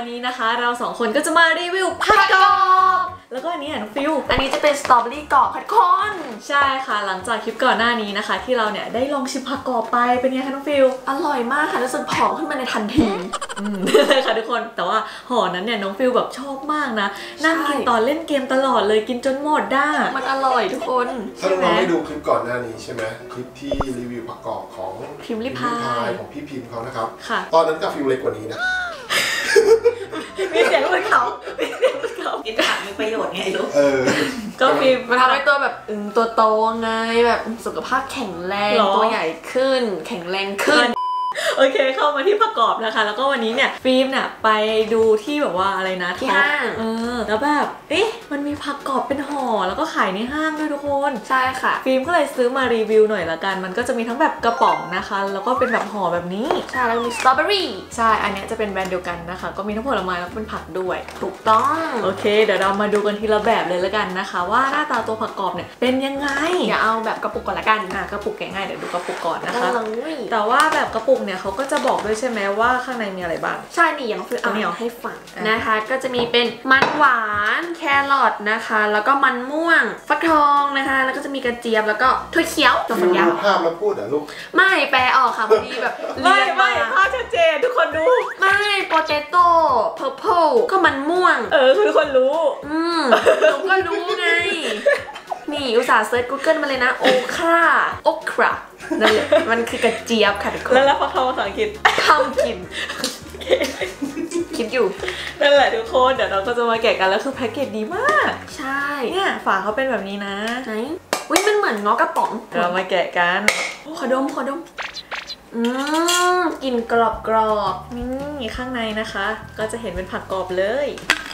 วันนี้นะคะเราสองคนก็จะมารีวิวผักกรอบแล้วก็อันนี้น้องฟิวอันนี้จะเป็นสตรอเบอรี่กรอบผัดคอนใช่ค่ะหลังจากคลิปก่อนหน้านี้นะคะที่เราเนี่ยได้ลองชิมผักกรอบไปเป็นไงคะน้องฟิวอร่อยมากค่ะรู้สึกผอมขึ้นมาในทันทีเลยค่ะทุกคนแต่ว่าห่อนั้นเนี่ยน้องฟิวแบบชอบมากนะนั่งกินตอนเล่นเกมตลอดเลยกินจนหมดได้มันอร่อยทุกคนถ้าเราได้ดูคลิปก่อนหน้านี้ใช่ไหมคลิปที่รีวิวผักกรอบของพิมพ์ริพายของพี่พิมพ์เขานะครับค่ะตอนนั้นก็ฟิวเล็กกว่านี้นะมีเสียงเหมือนเขากินผักมีประโยชน์ไงลูกก็ฟิวมันทำให้ตัวแบบตัวโตไงแบบสุขภาพแข็งแรงตัวใหญ่ขึ้นแข็งแรงขึ้นโอเคเข้ามาที่ประกอบนะคะแล้วก็วันนี้เนี่ยฟิล์มเนี่ยไปดูที่แบบว่าอะไรนะที่ห้างแล้วแบบมันมีผักกรอบเป็นห่อแล้วก็ขายในห้างด้วยทุกคนใช่ค่ะฟิล์มก็เลยซื้อมารีวิวหน่อยละกันมันก็จะมีทั้งแบบกระป๋องนะคะแล้วก็เป็นแบบห่อแบบนี้ใช่แล้วมีสตรอเบอรี่ใช่อันนี้จะเป็นแบรนด์เดียวกันนะคะก็มีทั้งผลไม้แล้วก็เป็นผักด้วยถูกต้องโอเคเดี๋ยวเรามาดูกันทีละแบบเลยละกันนะคะว่าหน้าตาตัวผักกรอบเนี่ยเป็นยังไงอย่าเอาแบบกระปุกก่อนละกันกระปุกแกะง่ายเดี๋ยวดูกระปุกก่อนนะคะแต่ว่าแบบกระปุกเนี่ยเขาก็จะบอกด้วยใช่ไหมว่าข้างในมีอะไรบ้างใช่นี่อย่างคือเอาให้ฟังนะคะก็จะมีเป็นมันหวานแครอทนะคะแล้วก็มันม่วงฟักทองนะคะแล้วก็จะมีกระเจี๊ยบแล้วก็ถั่วเขียวตัวฝักยาวภาพแล้วพูดลูกไม่แปลออกค่ะพอดีแบบไม่ภาพชัดเจนทุกคนดูไม่โปเตโต้เพอร์เพลก็มันม่วงคือทุกคนรู้หนูก็รู้ไงนี่อุตส่าห์เซิร์ช Google มาเลยนะโอครานั่นแหละมันคือกระเจี๊ยบค่ะทุกคนแล้วฟักทองภาษาอังกฤษทำกินคิดอยู่นั่นแหละทุกคนเดี๋ยวเราก็จะมาแกะกันแล้วคือแพ็กเกจดีมากใช่เนี่ยฝาเขาเป็นแบบนี้นะไหนอุ้ยมันเหมือนง้อกระป๋องเรามาแกะกันขอดมกลิ่นกรอบนี่ข้างในนะคะก็จะเห็นเป็นผักกรอบเลย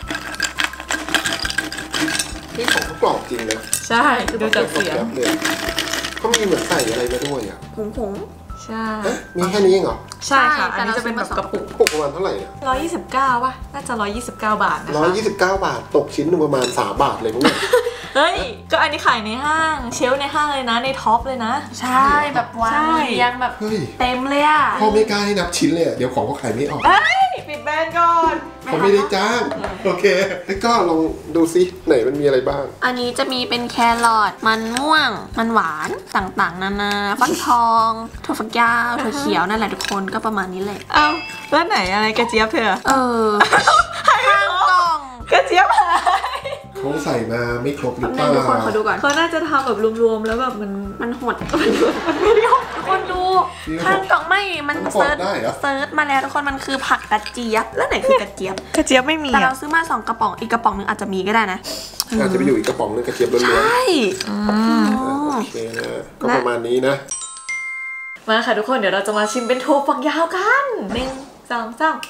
นี่ของกรอบจริงนะใช่ดูจากเสียงเขามีเหมือนใส่อะไรมาด้วยอ่ะผงใช่มีแค่นี้เองเหรอใช่ค่ะอันนี้จะเป็นแบบกระปุกประมาณเท่าไหร่เนี่ย129ป่ะน่าจะ129 บาทนะคะ 129 บาทตกชิ้นนึงประมาณ3 บาทเลยมั้งเนี่ยเฮ้ยก็อันนี้ขายในห้างเชลในห้างเลยนะในท็อปเลยนะใช่แบบวางเรียงแบบเต็มเลยอ่ะพ่อไม่กล้าให้นับชิ้นเลยเดี๋ยวของก็ขายไม่ออกปิดแบรนด์ก่อนเขาไม่ได้จ้างโอเคแล้วก็ลองดูซิไหนมันมีอะไรบ้างอันนี้จะมีเป็นแครอทมันม่วงมันหวานต่างๆนานาฟักทองถั่วฝักยาวถั่วเขียวนั่นแหละทุกคนก็ประมาณนี้แหละแล้วไหนอะไรกระเจี๊ยบเธอข้างกล่องกระเจี๊ยบหายเขาใส่มาไม่ครบหรือเปล่าทุกคนขอดูก่อนเขาน่าจะทำแบบรวมๆแล้วแบบมันหดมันไม่ได้หดทุกคนดูข้างกล่องไม่มันเซิร์ชมาแล้วทุกคนมันคือผักกระเจี๊ยบแล้วไหนคือกระเจี๊ยบกระเจี๊ยบไม่มีแต่เราซื้อมา2 กระป๋องอีกกระป๋องนึงอาจจะมีก็ได้นะอาจจะไปอยู่อีกกระป๋องนึงกระเจี๊ยบล้วนๆใช่โอเคนะก็ประมาณนี้นะมาค่ะทุกคนเดี๋ยวเราจะมาชิมเป็นถั่วฝักยาวกัน1 2 3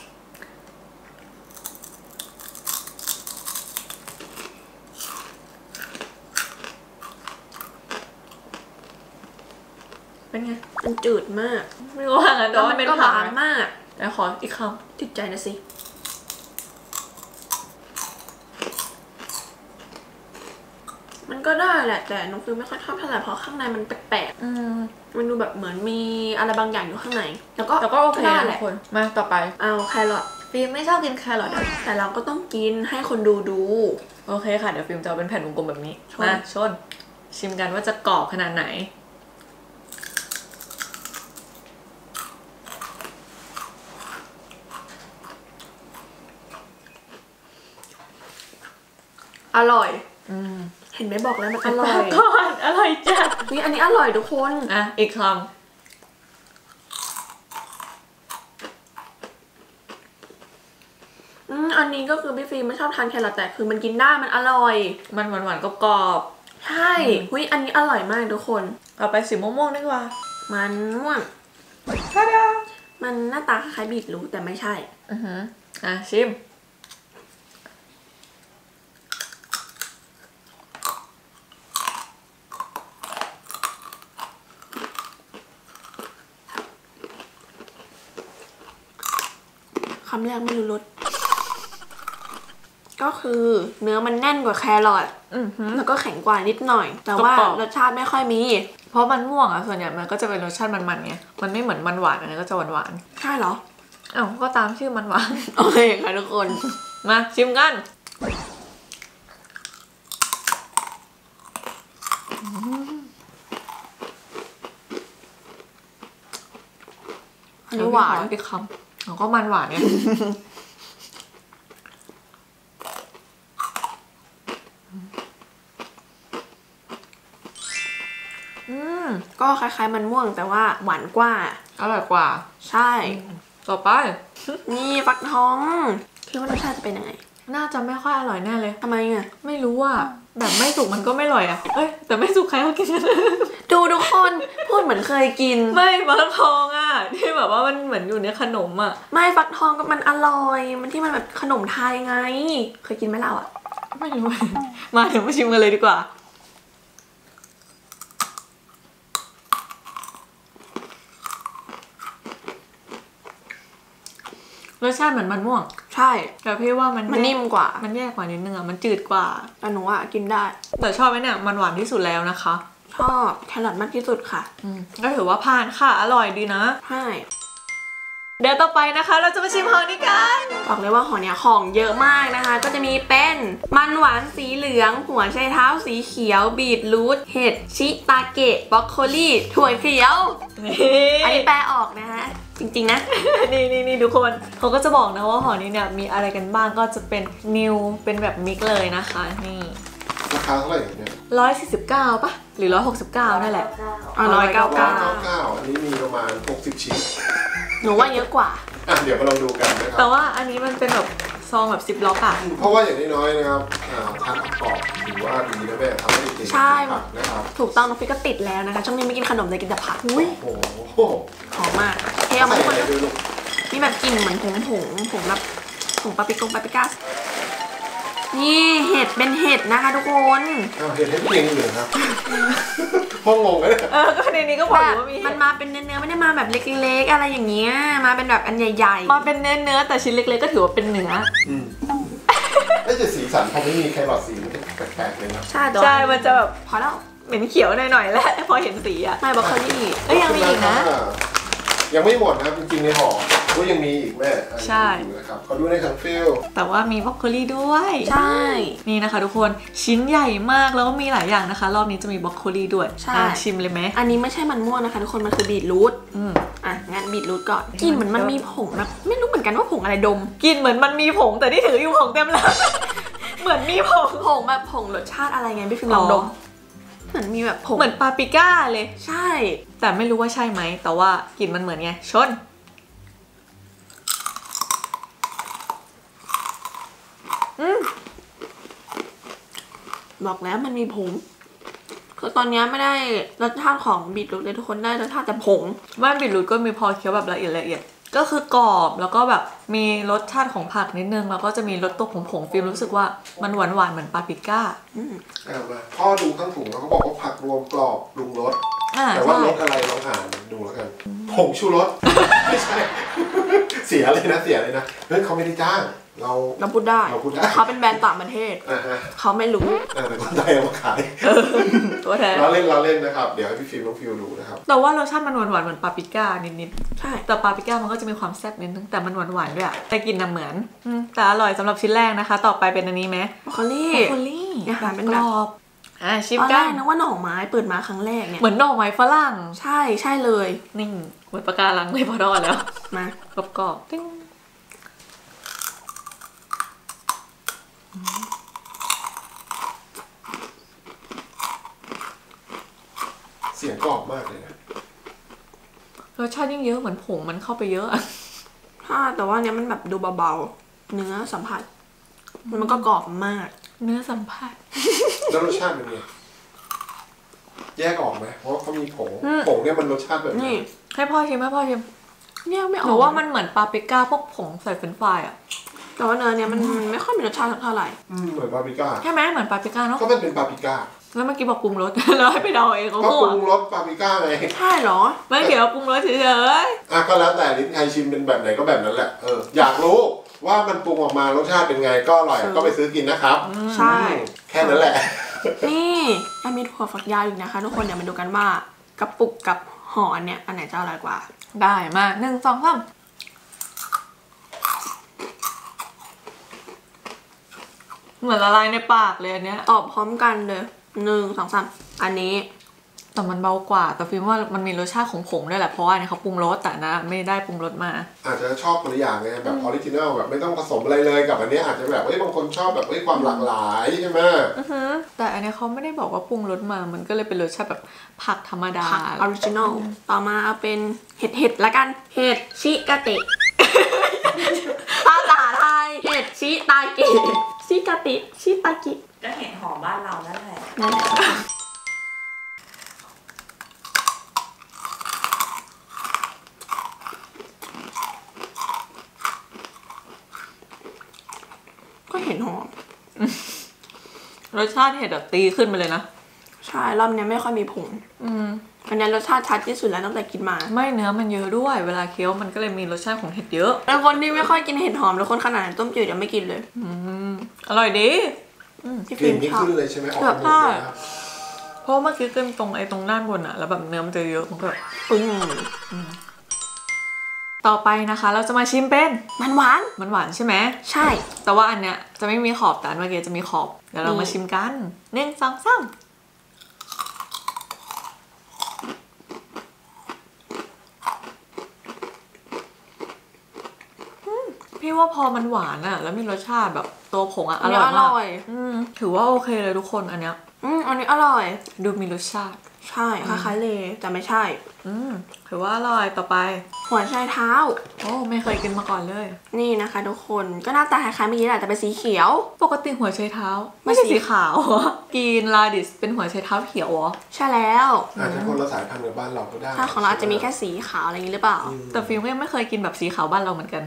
เป็นไงมันจืดมากไม่ว่างั้นแต่ว่ามันเป็นหวานมากแล้วขออีกคำติดใจนะสิมันก็ได้แหละแต่น้องฟิวไม่ค่อยชอบเท่าไหร่เพราะข้างในมันแปลกๆมันดูแบบเหมือนมีอะไรบางอย่างอยู่ข้างในแล้วก็โอเคแหละมาต่อไปเอาแครอทฟิล์มไม่ชอบกินแครอทแต่เราก็ต้องกินให้คนดูโอเคค่ะเดี๋ยวฟิล์มจะเอาเป็นแผ่นวงกลมแบบนี้มาชนชิมกันว่าจะกรอบขนาดไหนอร่อยเห็นไหมบอกแล้วมันอร่อยก่อนอร่อยจัดนี่อันนี้อร่อยทุกคนอีกคำอันนี้ก็คือพี่ฟิล์มไม่ชอบทานแครอทแต่คือมันกินได้มันอร่อยมันหวานๆกรอบใช่อันนี้อร่อยมากทุกคนเอาไปสีม่วงๆดีกว่ามันม่วงมันหน้าตาคล้ายบีทรูทแต่ไม่ใช่ชิมคำแรกไม่รู้รสก็คือเนื้อมันแน่นกว่าแครอทแล้วก็แข็งกว่านิดหน่อยแต่ว่ารสชาติไม่ค่อยมีเพราะมันม่วงส่วนใหญ่มันก็จะเป็นรสชาติมันๆไงมันไม่เหมือนมันหวานอันนี้ก็จะหวานใช่เหรออ้าวก็ตามชื่อมันหวานโอเคค่ะทุกคนมาชิมกันอันนี้หวานอีกคำแล้วก็มันหวานเนี่ยก็คล้ายๆมันม่วงแต่ว่าหวานกว่าอร่อยกว่าใช่ต่อไปนี่ฟักทองคิดว่ารสชาติจะเป็นยังไงน่าจะไม่ค่อยอร่อยแน่เลยทำไมอ่ะไม่รู้ว่าแบบไม่สุกมันก็ไม่อร่อยอะเอ้ยแต่ไม่สุกใครเขากินกันดูทุกคนพูดเหมือนเคยกินไม่ฟักทองอะที่แบบว่ามันเหมือนอยู่ในขนมอะไม่ฟักทองก็มันอร่อย มันที่มันแบบขนมไทยไง เคยกินไหมเราอ่ะไม่รู้ มาเดี๋ยวมาชิมกันเลยดีกว่ารสชาติเหมือนมันม่วงใช่แต่พี่ว่ามันมันนิ่มกว่ามันแย่กว่านิดนึงอะมันจืดกว่าแต่หนูอ่ะกินได้แต่ชอบไหมเนี่ยมันหวานที่สุดแล้วนะคะชอบแครอทมากที่สุดค่ะก็ถือว่าผ่านค่ะอร่อยดีนะใช่เดี๋ยวต่อไปนะคะ เราจะมาชิมห่อนี้กันบอกเลยว่าห่อเนี้ยของเยอะมากนะคะ ก็จะมีเป็นมันหวานสีเหลือง หัวไชเท้าสีเขียว บีทรูท เห็ด ชิตาเกะ บรอกโคลีถั่วเขียว อันนี้แปลออกนะฮะ จริงๆนะนี่ทุกคนเขาก็จะบอกนะว่าห่อนี้เนี่ยมีอะไรกันบ้างก็จะเป็นนิวเป็นแบบมิกเลยนะคะนี่ราคาเท่าไหร่เนี่ย 149ป่ะหรือ169นั่นแหละ 199 199อันนี้มีประมาณ60ชิ้นหนูว่าเยอะกว่าเดี๋ยวมาลองดูกันนะคแต่รับว่าอันนี้มันเป็นแบบซองแบบ10 ล็อกอะเพราะว่าอย่างน้อยๆนะครับทานกรอบถือว่าดีนะแม่ทำให้เด็กๆใช่ผักนะครับถูกต้องน้องฟิกก็ติดแล้วนะคะ ช่วงนี้ไม่กินขนมเลยกินแต่ผักโอ้โหหอมมากเทเอามาใส่ทุกคนอะไรด้วยลูกมีแบบกลิ่นเหมือนผงแบบผงปาปริก้านี่เห็ดเป็นเห็ดนะคะทุกคนเห็นให้พี่เองอยู่ครับ พ่องงเลยก็ในนี้ก็บอกแบอบ ยู่ว่ามีมันมาเป็นเนื้อไม่ได้มาแบบเล็กๆอะไรอย่างเงี้ยมาเป็นแบบอันใหญ่ๆมาเป็นเนื้อแต่ชิ้นเล็กๆก็ถือว่าเป็นเนื้อไม่จะสีสันพอไม่มีแครอทสีมันจะแปลกๆเลยนะใช่แต่ว่าใช่มันจะแบบพอแล้วเหม็นเขียวหน่อยๆแล้วพอเห็นสีอะไม่บรอกโคลี่เอ้ยยังมีอีกนะยังไม่หมดนะครับจริงๆในห่อก็ยังมีอีกแม่ใช่นะครับเขาดูในถังฟิลแต่ว่ามีบรอกโคลีด้วยใช่นี่นะคะทุกคนชิ้นใหญ่มากแล้วก็มีหลายอย่างนะคะ รอบนี้จะมีบรอกโคลีด้วยใช่ชิมเลยไหมอันนี้ไม่ใช่มันม่วงนะคะทุกคนมันคือบีทรูทงั้นบีทรูทก่อนกลินเหมือนมันมีผงแบบไม่รู้เหมือนกันว่าผงอะไรดมกินเหมือนมันมีผงแต่ที่ถืออยู่ผงเต็มเลย เหมือนมีผงผงแบบผงรสชาติอะไรไงพี่ฟิล์มลองดมเหมือนมีแบบผงเหมือนปาปริก้าเลยใช่แต่ไม่รู้ว่าใช่ไหมแต่ว่ากลิ่นมันเหมือนไงชนบอกแล้วมันมีผงคือตอนนี้ไม่ได้รสชาติของบีทรูทเลยทุกคนได้รสชาติแต่ผงบ้านบิดรูทก็มีพอเคี้ยวแบบละเอียดก็คือกรอบแล้วก็แบบมีรสชาติของผักนิดนึงแล้วก็จะมีรสตัวผงฟิล์มรู้สึกว่ามันหวานเหมือนปาปริก้ามาพ่อดูข้างถุงแล้วเขาบอกว่าผักรวมกรอบปรุงรสแต่ว่ารสอะไรลองอ่านดูแล้วกันผงชูรสไม่ใช่ เสียเลยนะเฮ้ยเขาไม่ได้จ้างเราพูดได้ เขาเป็นแบรนด์ต่างประเทศ เขาไม่รู้แต่คนไทยเอามาขายตัวแทนเราเล่นนะครับเดี๋ยวให้พี่ฟิล์มน้องฟิวดูนะครับแต่ว่ารสชาติมันหวานเหมือนปาปริก้านิดใช่ๆแต่ปาปริก้ามันก็จะมีความแซ่บนิดนึงแต่มันหวานด้วยอะแต่กินน่ะเหมือนแต่อร่อยสำหรับชิ้นแรกนะคะ ต่อไปเป็นอันนี้ไหมบรอกโคลี่โคลี่อาหารเป็นกแบรบอบชิมตอนแรกักนนึกว่าหน่อไม้เปิดมาครั้งแรกเนี่ยเหมือนหน่อไม้ฝรั่งใช่เลยนี่เหมือนปะการังเลยพอทอดแล้วมากรอบๆติ้งเสียงกรอบมากเลยนะรสชาติยิ่งเยอะเหมือนผงมันเข้าไปเยอะอะใช่แต่ว่าเนี้ยมันแบบดูเบาๆเนื้อสัมผัสมันก็กรอบมากเนื้อสัมผัสแล้วรสชาติเป็นไงแยกออกไหมเพราะเขามีผงเนี่ยมันรสชาติแบบนี่ให้พ่อชิมแยกไม่อหอนูกว่ามันเหมือนปาปริก้าพวกผงใส่เฟรนช์ฟรายอะแต่ว่าเนื้อเนี้ยมันไม่ค่อยมีรสชาติเท่าไหร่เหมือนปาปริก้าใช่ไหมเหมือนปาปริก้าเนาะก็มันเป็นปาปริก้าแล้วเมื่อกี้บอกปรุงรส แล้วให้ไปเดาเองเขาก็พูปดรุงรสปาปริก้าไงใช่เหรอไม่เกี่ยวกับปรุงรสเฉยก็แล้วแต่ลิ้นใครชิมเป็นแบบไหนก็แบบนั้นแหละอยากรู้ว่ามันปรุงออกมารสชาติเป็นไงก็อร่อยก็ไปซื้อกินนะครับใช่แค่นั้นแหละนี่ยังมีถั่วฝักยาวอีกนะคะทุกคนเดี๋ยวมาดูกันว่ากระปุกกับห่อเนี่ยอันไหนจะอร่อยกว่าๆได้มา1 2 3 เหมือนละลายในปากเลยอันเนี้ยตอบพร้อมกันเลย1 2 3อันนี้แต่มันเบากว่าแต่ฟิล์มว่ามันมีรสชาติของผงด้วยแหละเพราะว่าเนี่ยเขาปรุงรสแต่นะไม่ได้ปรุงรสมาอาจจะชอบคนละอย่างไงแบบออริจินัลแบบไม่ต้องผสมอะไรเลยกับอันนี้อาจจะแบบบางคนชอบแบบความหลากหลายใช่ไหมแต่อันนี้เขาไม่ได้บอกว่าปรุงรสมามันก็เลยเป็นรสชาติแบบผักธรรมดาออริจินัลต่อมาเอาเป็นเห็ดละกันเห็ดชิกาเตะภาษาไทยเห็ดชิตาเกะชิกาเตะชิตากิก็เห็ดหอมบ้านเรานั่นแหละก็เห็ดหอมรสชาติเห็ดแบบตีขึ้นไปเลยนะใช่รอบนี้ไม่ค่อยมีผงอันนี้รสชาติชัดที่สุดแล้วตั้งแต่กินมาไม่เนื้อมันเยอะด้วยเวลาเคี้ยวมันก็เลยมีรสชาติของเห็ดเยอะแล้วคนที่ไม่ค่อยกินเห็ดหอมแล้วคนขนาดต้มจืดยังไม่กินเลยอร่อยดีที่ฟิล์มชอบเลยใช่ไหมออกมาเพราะเมื่อกี้กินตรงตรงด้านบนอะแล้วแบบเนื้อมันจะเยอะมันก็แบบต่อไปนะคะเราจะมาชิมเป็นมันหวานใช่ไหมใช่แต่ว่าอันเนี้ยจะไม่มีขอบแต่อันเมื่อกี้จะมีขอบเดี๋ยวเรามาชิมกัน1 2 3พี่ว่าพอมันหวานอะแล้วมีรสชาติแบบตัวผงอะอร่อยมากถือว่าโอเคเลยทุกคนอันเนี้ยอันนี้อร่อยดูมีรสชาติใช่คล้ายๆเลยแต่ไม่ใช่ถือว่าอร่อยต่อไปหัวไชเท้าโอ้ไม่เคยกินมาก่อนเลยนี่นะคะทุกคนก็หน้าตาคล้ายๆเมื่อกี้แหละแต่เป็นสีเขียวปกติหัวไชเท้าไม่ใช่สีขาวกินลาดิสเป็นหัวไชเท้าเขียวเหรอใช่แล้วอาจจะคนละสายพันธุ์กับบ้านเราก็ได้ถ้าของเราอาจจะมีแค่สีขาวอะไรอย่างนี้หรือเปล่าแต่ฟิล์มก็ไม่เคยกินแบบสีขาวบ้านเราเหมือนกัน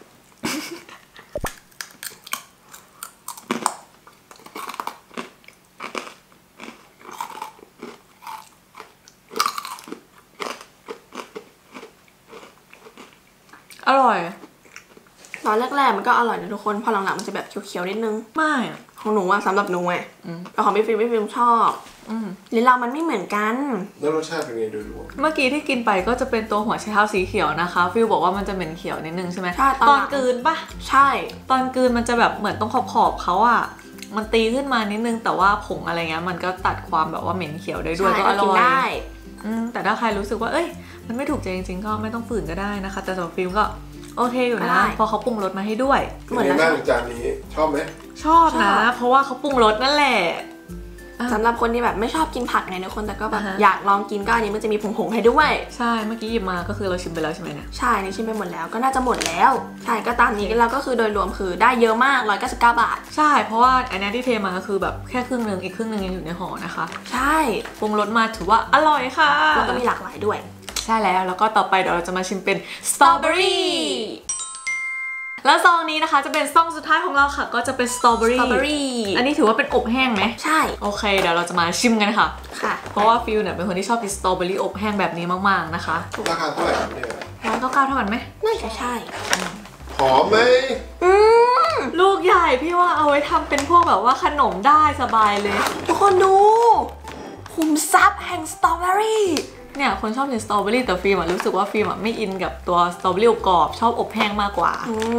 อร่อยตอนแรกๆมันก็อร่อยนะทุกคนพอหลังๆมันจะแบบเขียวๆนิดนึงไม่ของหนูอะสำหรับหนูไงแต่ของพี่ฟิล์มชอบลิ้นเรามันไม่เหมือนกันแล้วรสชาติเป็นไงโดยรวมเมื่อกี้ที่กินไปก็จะเป็นตัวหัวไชเท้าสีเขียวนะคะฟิลบอกว่ามันจะเหม็นเขียวนิดนึงใช่ไหมตอนกลืนปะใช่ตอนกลืนมันจะแบบเหมือนตรงขอบเขาอะมันตีขึ้นมานิดนึงแต่ว่าผงอะไรเงี้ยมันก็ตัดความแบบว่าเหม็นเขียวได้ด้วยก็อร่อยแต่ถ้าใครรู้สึกว่าเอ้ยมันไม่ถูกใจจริงๆก็ไม่ต้องฝืนก็ได้นะคะแต่สำหรับฟิล์มก็โอเคอยู่นะเพราะเขาปรุงรสมาให้ด้วยเหมือนกันจานนี้ชอบไหมชอบนะเพราะว่าเขาปรุงรสนั่นแหละสำหรับคนที่แบบไม่ชอบกินผักไงทุกคนแต่ก็แบบอยากลองกินก็อันนี้มันจะมีผงให้ด้วยใช่เมื่อกี้หยิบมาก็คือเราชิมไปแล้วใช่ไหมเนี่ยใช่นี่ชิมไปหมดแล้วก็น่าจะหมดแล้วใช่ก็ตามนี้กันแล้วก็คือโดยรวมคือได้เยอะมาก199 บาทใช่เพราะว่าอันนี้ที่เทมาก็คือแบบแค่ครึ่งนึงอีกครึ่งนึงยังอยู่ในห่อนะคะใช่ปรุงรสมาถือว่าอร่อยค่ะแล้วก็มีหลากหลายด้วยใช่แล้วก็ต่อไปเดี๋ยวเราจะมาชิมเป็นสตรอเบอรี่แล้วซองนี้นะคะจะเป็นซองสุดท้ายของเราค่ะก็จะเป็นสตรอเบอรี่อันนี้ถือว่าเป็นอบแห้งไหมใช่โอเคเดี๋ยวเราจะมาชิมกันค่ะเพราะว่าฟิลเนี่ยเป็นคนที่ชอบกินสตรอเบอรี่อบแห้งแบบนี้มากๆนะคะราคาเท่าไหร่เนี่ย 199เท่ากันไหมน่าจะใช่หอมไหมลูกใหญ่พี่ว่าเอาไว้ทำเป็นพวกแบบว่าขนมได้สบายเลยทุกคนดูขุมทรัพย์แห่งสตรอเบอรี่เนี่ยคนชอบกินสตรอเบอรี่แต่ฟิล์มรู้สึกว่าฟิล์มไม่อินกับตัวสตรอเบอรี่กรอบชอบอบแห้งมากกว่า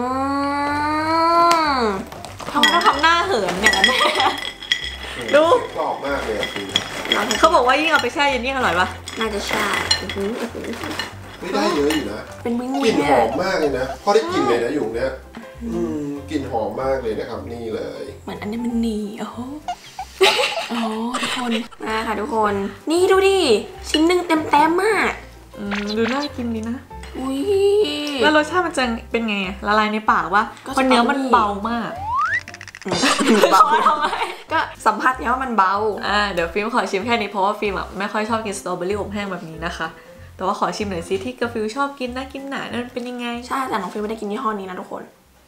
ทำหน้าเหินอย่างนั้นดูกรอบมากเลยฟิล์มเขาบอกว่ายิ่งเอาไปแช่เย็นยิ่งอร่อยปะน่าจะใช่ไม่ได้เยอะอยู่นะเป็นวิ้งกลิ่นหอมมากเลยนะพอได้กลิ่นเลยนะอยู่เนี้ยกลิ่นหอมมากเลยนะครับนี่เลยเหมือนอันนี้มันหนีโอ้ทุกคนมาค่ะทุกคนนี่ดูดิชิ้นหนึ่งเต็มมากดูน่ากินดีนะอุ้ยแล้วรสชาติมันจะเป็นไงละลายในปากวะเพราะเนื้อมันเบามากเบาทำไมก็สัมผัสเนี้ยว่ามันเบาเดี๋ยวฟิล์มขอชิมแค่นี้เพราะว่าฟิล์มไม่ค่อยชอบกินสตรอเบอรี่อบแห้งแบบนี้นะคะแต่ว่าขอชิมหน่อยซิที่กาฟิลชอบกินนะกินหนานั่นเป็นยังไงใช่แต่น้องฟิล์มไม่ได้กินยี่ห้อนี้นะทุกคน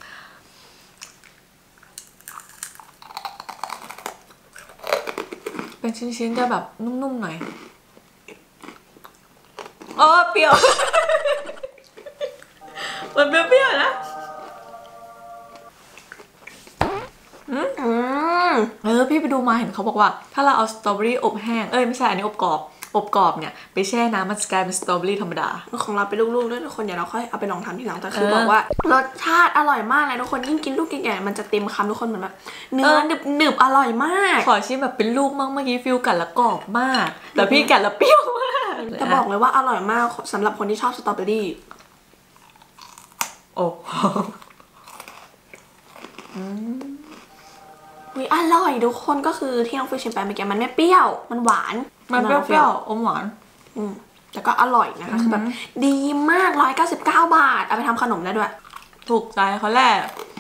เป็นชิ้นๆจะแบบนุ่มๆหน่อยเปรี้ยว มันเปรี้ยวๆนะพี่ไปดูมาเห็นเขาบอกว่าถ้าเราเอาสตรอเบอรี่อบแห้งไม่ใช่อันนี้อบกรอบออบกรอบเนี่ยไปแช่น้ำมันจะกลายเป็นสตรอเบอรี่ธรรมดาของเราเป็นลูกๆด้วยทุกคนเดี๋ยวเราค่อยเอาไปลองทำทีหลังแต่คือบอกว่ารสชาติอร่อยมากเลยทุกคนยิ่งกินลูกใหญ่ๆมันจะเต็มคำทุกคนเหมือนแบบเนื้อหนึบๆอร่อยมากขอชิมแบบเป็นลูกมากเมื่อกี้ฟิลกัดแล้วกรอบมากแต่พี่กัดแล้วเปรี้ยวมากจะบอกเลยว่าอร่อยมากสำหรับคนที่ชอบสตรอเบอรี่โอ้อร่อยทุกคนก็คือที่น้องฟิวชิมไปเมื่อกี้มันไม่เปรี้ยวมันหวานมันเปรี้ยวอมหวานแต่ก็อร่อยนะคะคือแบบดีมาก199 บาทเอาไปทำขนมได้ด้วยถูกใจเขาแหละ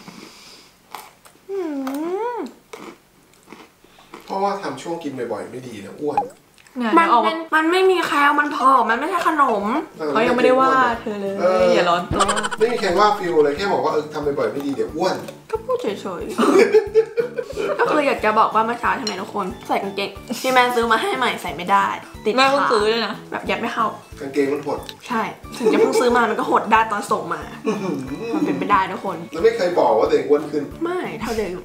เพราะว่าทำช่วงกินบ่อยๆไม่ดีนะอ้วนมันไม่มีแคลมันพอมันไม่ใช่ขนมเขายังไม่ได้ว่าเธอเลยอย่าร้อนตัวไม่มีใครว่าฟิวเลยแค่บอกว่าทำบ่อยๆไม่ดีเดี๋ยวอ้วนก็พูดเฉยๆก็คืออยากจะบอกว่าเมื่อเช้าทำไมทุกคนใส่กางเกงที่แม่ซื้อมาให้ใหม่ใส่ไม่ได้ติดแม่ก็ซื้อเลยนะแบบยัดไม่เข้ากางเกงมันหดใช่ถึงจะเพิ่งซื้อมามันก็หดได้ตอนส่งมามันเป็นไปได้ทุกคนแล้วไม่เคยบอกว่าตัวเองอ้วนขึ้นไม่เท่าเดิม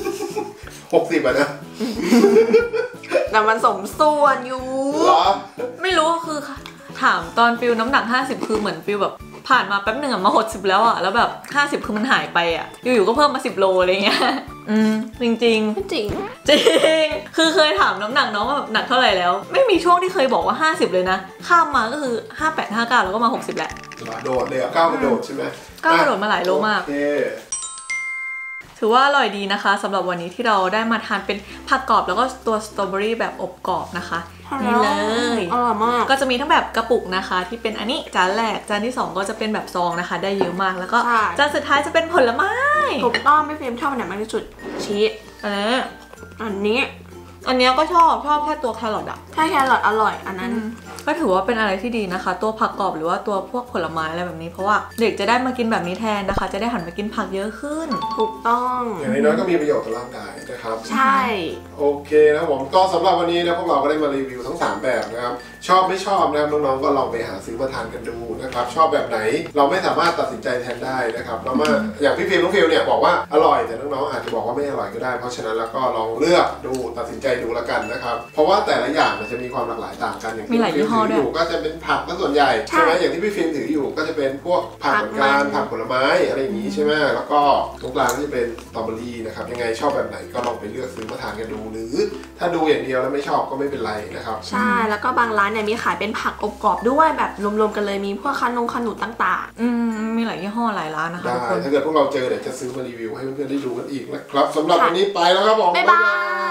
60อ่ะนะแต่มันสมส่วนอยู่ไม่รู้คือถามตอนฟิลน้ำหนัก50คือเหมือนฟิลแบบผ่านมาแป๊บหนึ่งอะมา60แล้วอะแล้วแบบ50คือมันหายไปอะอยู่ๆก็เพิ่มมา10 โลอะไรเงี้ยจริงจริงจริงคือเคยถามน้ำหนักน้องว่าแบบหนักเท่าไหร่แล้วไม่มีช่วงที่เคยบอกว่า50เลยนะข้ามมาก็คือ58 59แล้วก็มา60แล้วโดดเลยอะก้าวกระโดดใช่ไหมก้าวกระโดดมาหลายโลมากถือว่าอร่อยดีนะคะสำหรับวันนี้ที่เราได้มาทานเป็นผักกรอบแล้วก็ตัวสตรอเบอรี่แบบอบกรอบนะคะนี่เลยอร่อยมากก็จะมีทั้งแบบกระปุกนะคะที่เป็นอันนี้จานแรกจานที่2ก็จะเป็นแบบซองนะคะได้เยอะมากแล้วก็จานสุดท้ายจะเป็นผลไม้ถูกต้องไม่เพียงชอบอันไหนมากที่สุดชีสอันนี้ก็ชอบแค่ตัวแครอทอะใช่แครอทอร่อยอันนั้นก็ถือว่าเป็นอะไรที่ดีนะคะตัวผักกรอบหรือว่าตัวพวกผลไม้อะไรแบบนี้เพราะว่าเด็กจะได้มากินแบบนี้แทนนะคะจะได้หันมากินผักเยอะขึ้นถูกต้องอย่างน้อยก็มีประโยชน์ต่อร่างกายนะครับใช่โอเคนะผมก็สำหรับวันนี้นะพวกเราก็ได้มารีวิวทั้ง3แบบนะครับชอบไม่ชอบนะครับน้องๆก็ลองไปหาซื้อมาทานกันดูนะครับชอบแบบไหนเราไม่สามารถตัดสินใจแทนได้นะครับแล้วมาอย่างพี่ฟิล์มน้องฟิลเนี่ยบอกว่าอร่อยแต่น้องๆอาจจะบอกว่าไม่อร่อยก็ได้เพราะฉะนั้นแล้วก็ลองเลือกดูตัดสินใจดูแล้วกันนะครับเพราะว่าแต่ละอย่างมันจะมีความหลากหลายต่างกันอย่างที่พี่ฟิล์มถืออยู่ก็จะเป็นผักส่วนใหญ่ใช่ไหมอย่างที่พี่ฟิล์มถืออยู่ก็จะเป็นพวกผักเหมือนกันผักผลไม้อะไรอย่างนี้ใช่ไหมแล้วก็ทุกร้านก็จะเป็นสตรอเบอรี่นะครับยังไงชอบแบบไหนก็ลองไปเลือกซื้อมาทานกันดูหรือถ้าดูอย่างเดียวแล้วไม่ชอบก็ไม่เป็นไรนะครับใช่แล้วก็บางร้านเนี่ยมีขายเป็นผักอบกรอบด้วยแบบรวมๆกันเลยมีพวกขนมต่างๆมีหลายยี่ห้อหลายร้านนะคะได้ถ้าเกิดพวกเราเจอเดี๋ยวจะซื้อมารีวิวให้เพื่อนๆได้ดูกันอีกนะครับสำหรับวันนี้ไปแล้วครับผมบ๊ายบาย